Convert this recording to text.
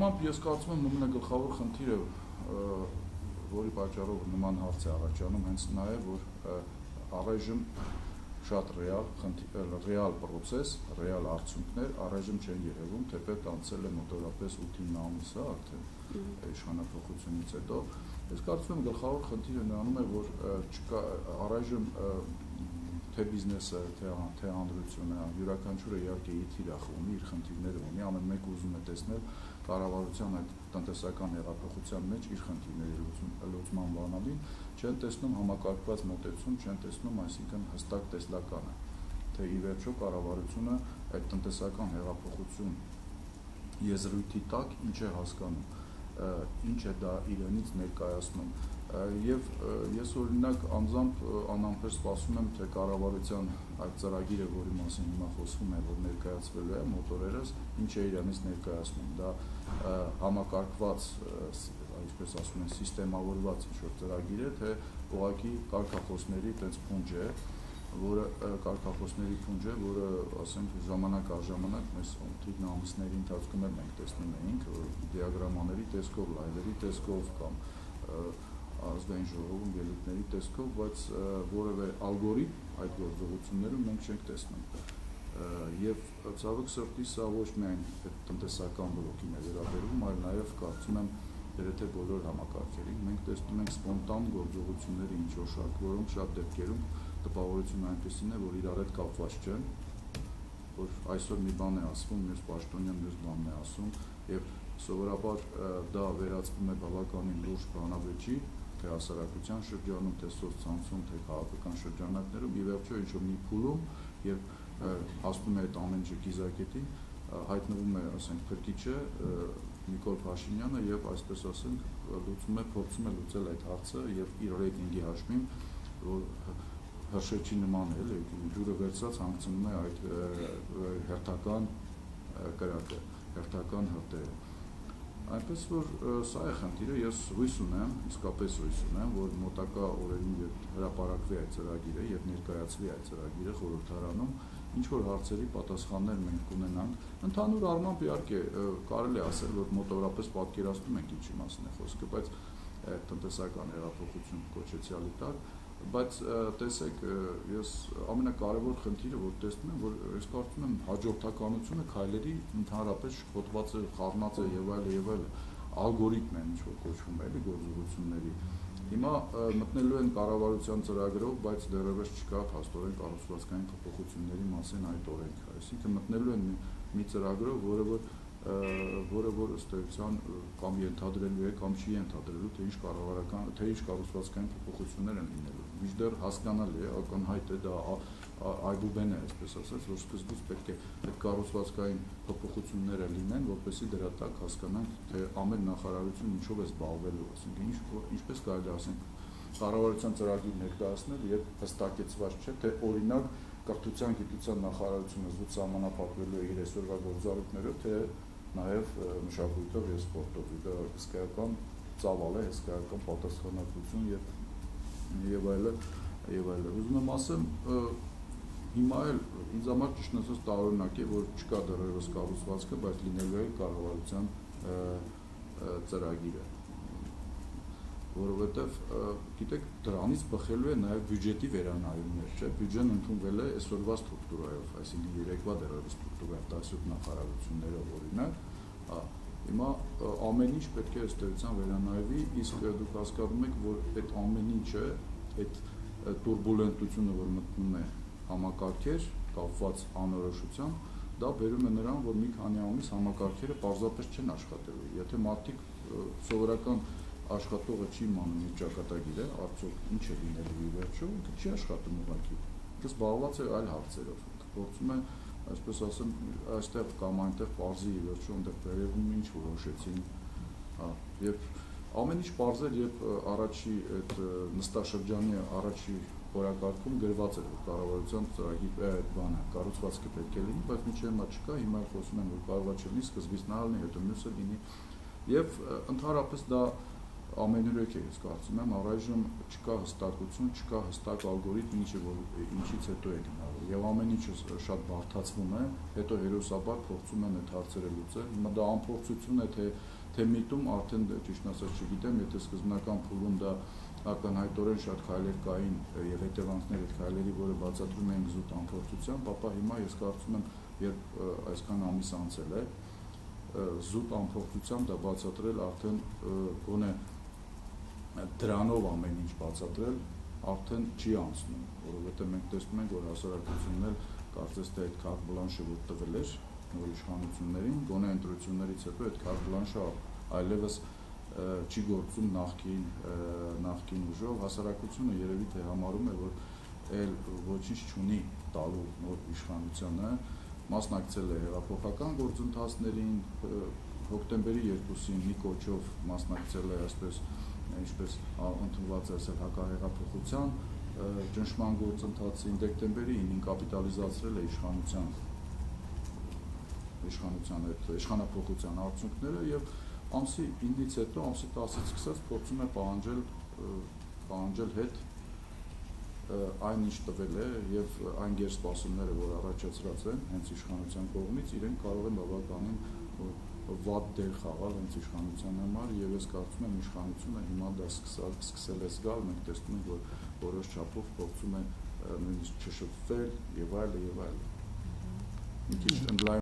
առմամբ ես կարծում եմ նույնը գլխավոր խնդիրը, որի պատճառով նման հարց է առաջանում, հենց նա է, որ առայժմ շատ ռեալ պրոցես, ռեալ արդյունքներ առայժմ չեն երևում, թեպետ անցել է մոտավորապես 8-9 ամիսը արդեն իշխանափոխությունից հետո։ Ես կարծում եմ գլխավոր խնդիրը նրանում է, որ չկա առայժմ թե բիզնեսը, թե հանրությունը, յուրաքանչյուրը իհարկե իր թիրախ ունի, իր խնդիրները ունի, ամեն մեկը ուզում է տեսնել կառավարության այդ տնտեսական հեղափոխության մեջ իր խնդիրների լուծման բանալին, չեն տեսնում համակարգված մոտեցում, չեն տեսնում, այսինքն հստակ տեսլականը, թե ի վերջո կառավարությունը այդ տնտեսական հեղափոխություն եզրույթի տակ ինչ է հասկանում, ինչ է դա իրենից ներկայացնում, եւ ես օրինակ անձամբ անամբեր սպասում եմ, թե կառավարության այդ ծրագիրը, որի մասին հիմա խոսվում է, որ ներկայացվելու է մոտորերս, ինչ է իրենից ներկայացնում, դա համակարգված, այսպես ասում են, սիստեմավորված ինչ-որ ծրագիր է, թե ուղղակի կարգախոսների այդպես փունջ է, որը կարգախոսների փունջ է, որը, ասենք, ժամանակ առ ժամանակ մեզ թիվ ամիսների ընթացքում էլ մենք տեսնում էինք դիագրամաների տեսքով, լայվերի տեսքով կամ ազգային ժողովում ելույթների տեսքով, բայց որևէ ալգորիթմ այդ գործողություններում մենք չենք տեսնում։ Եվ ցավոք սրտի սա ոչ միայն տնտեսական բլոկին է վերաբերում, այլ նաև կարծում եմ երեթե բոլոր համակարգերին մենք տեսնում ենք սպոնտան գործողությունների ինչ-որ շարք, որոնք շատ դեպքերում տպավորությունը այնպեսին է, որ իրար հետ կապված չեն, որ այսօր մի բան է ասվում, մյուս պաշտոնյան մյուս բանն է ասում, եւ սովորաբար դա վերածվում է բավականին լուրջ բանավեճի, թե հասարակության շրջանում, թե սոցցանցում, թե քաղաքական շրջանակներում, ի վերջո ինչ-որ մի փուլում եւ հասնում է այդ ամեն ինչը կիզակետին, հայտնվում է, ասենք, փրկիչը Նիկոլ Փաշինյանը եւ այսպես ասենք, փորձում է լուծել այդ հարցը եւ իր ռեյտինգի հաշվին, որ հրշեջի նման է, ջուրը վերցած հանգցնում է այդ հերթական կրակը, հերթական հրտերը։ Այնպես որ սա է խնդիրը, ես հույս ունեմ, իսկապես հույս ունեմ, որ մոտակա օրերին երբ հրապարակվի այդ ծրագիրը եւ ներկայացվի այդ ծրագիրը խորհրդարանում, ինչ որ հարցերի պատասխաններ մենք կունենանք։ Ընդհանուր առմամբ իհարկե կարելի է ասել, որ մոտավորապես պատկերացնում ենք ինչի մասին է խոսքը, բայց տնտեսական հեղափոխություն կոչեցյալի տակ, բայց տեսեք, ես ամենակարևոր խնդիրը, որ տեսնում եմ, որ ես կարծում եմ հաջորդականությունը քայլերի ընդհանրապես շփոթված է, խառնած է եւ այլ, ալգորիթմ է ինչ որ կոչվում է, էլի գործողությունների։ Հիմա մտնելու են կառավարության ծրագրով, բայց դեռևս չկա փաստորեն կառուցվածքային փոփոխությունների մասին այդ օրենքը, այսինքն մտնելու են մի ծրագրով, որը ըստ էության կամ ենթադրելու է կամ չի ենթադրելու, թե ինչ կառավարական, թե ինչ կառուցվածքային փոփոխություններ են լինելու։ Մինչդեռ հասկանալի է, ակնհայտ է, դա այբուբեն է, այսպես ասած, որ սկզբից պետք է այդ կառուցվածքային փոփոխությունները լինեն, որպեսզի դրա տակ հասկանանք, թե ամեն նախարարություն ինչով է զբաղվելու, այսինքն ինչպես կարելի է ասենք կառավարության ծրագիր ներկայացնել, երբ հստակեցված չէ, թե օրինակ կրթության, գիտության նախարարությունը զուտ սահմանափակվելու է իր այսօրվա գործառույթներով, թե նաև մշակույթով եւ սպորտով, դա հսկայական ծավալ է, հսկայական պատասխանատվություն եւ այլն։ Ուզում եմ ասեմ, հիմա էլ ինձ համար ճիշտ ասած տարօրինակ է, որ չկա դեռևս կառուցվածքը, բայց լինելու է կառավարության ծրագիրը, որովհետեւ գիտեք դրանից բխելու է նաև բյուջետի վերանայումներ, չէ՞, բյուջեն ընդունվել է այսօրվա ստրուկտուրայով, այսինքն երեկվա դեռևս ստրուկտուրայով 17 նախարարություններով օրինակ, հիմա ամեն ինչ պետք է ըստ էության վերանայվի, իսկ դուք հասկանում եք, որ այդ ամեն ինչը, այդ տուրբուլենտությունը, որ մտնում է համակարգեր կապված անորոշությամբ, դա բերում է նրան, որ մի քանի ամիս համակարգերը պարզապես չեն աշխատելու։ Եթե մարդիկ սովորական աշխատողը չի իմանում իր ճակատագիրը, արդյոք ինչ է լինելու ի վերջո, ինքը չի աշխատում ուղղակի։ Ինքը զբաղված է այլ հարցերով։ Փորձում է, այսպես ասեմ, այստեղ կամ այնտեղ պարզի ի վերջո, այնտեղ վերևում ինչ որոշեցին, եւ ամեն ինչ պարզել, երբ առաջի այդ նստաշրջանի առաջի օրակարգում գրված էր, որ կառավարության ծրագիր այդ բանը կառուցվածքը պետք է լինի, բայց մինչև հիմա չկա, հիմա խոսում են, որ կարող է չլինի, սկզբից նա լինի, հետո մյուսը լինի, եւ ընդհանրապես դա ամենուրեք է, ես կարծում եմ, առայժմ չկա հստակություն, չկա հստակ ալգորիթմ, ինչից հետո է գնալու, եւ ամեն ինչը շատ բարդացվում է, հետո հերոսաբար փորձում են այդ հարցերը լուծել։ Հիմա դա անփորձություն է, թե միտում, արդեն ճիշտ ասած չգիտեմ, եթե սկզբնական փուլում դա ակնհայտորեն շատ քայլեր կային եւ հետևանքներ այդ քայլերի, որը բացատրում են զուտ անփորձությամբ, ապա հիմա ես կարծում եմ, երբ այսքան ամիս անցել է, զուտ անփորձությամբ դա բացատրել արդեն գոնե դրանով ամեն ինչ բացատրել արդեն չի անցնում, որովհետև մենք տեսնում ենք, որ հասարակությունն էլ կարծես թե այդ կարտ բլանշը որ տվել էր նոր իշխանություններին, գոնե ընտրություններից հետո այդ կարտ բլանշը այլևս չի գործում նախկին ուժով, հասարակությունը երևի թե համարում է, որ այլ ոչինչ չունի տալու նոր իշխանությանը, մասնակցել է հեղափոխական գործընթացներին, հոկտեմբերի 2-ին մի կոչով մասնակցել է այսպես ինչպես ընդունված է ասել հակահեղափոխության ճնշման գործընթացին, դեկտեմբերի 9-ին կապիտալիզացրել է իշխանափոխության արդյունքները եւ ամսի 9-ից հետո, ամսի 10-ից սկսած փորձում է պահանջել հետ այն ինչ տվել է եւ այն գերսպասումները, որ առաջացրած են հենց իշխանության կողմից, իրենք կարող են բավականին վատ դեր խաղալ հենց իշխանության համար եւ ես կարծում եմ իշխանությունը հիմա դա սկսել է զգալ, մենք տեսնում ենք, որ որոշ չափով փորձում է նույնիսկ չշփվել եւ այլն եւ այլն։ Մի քիչ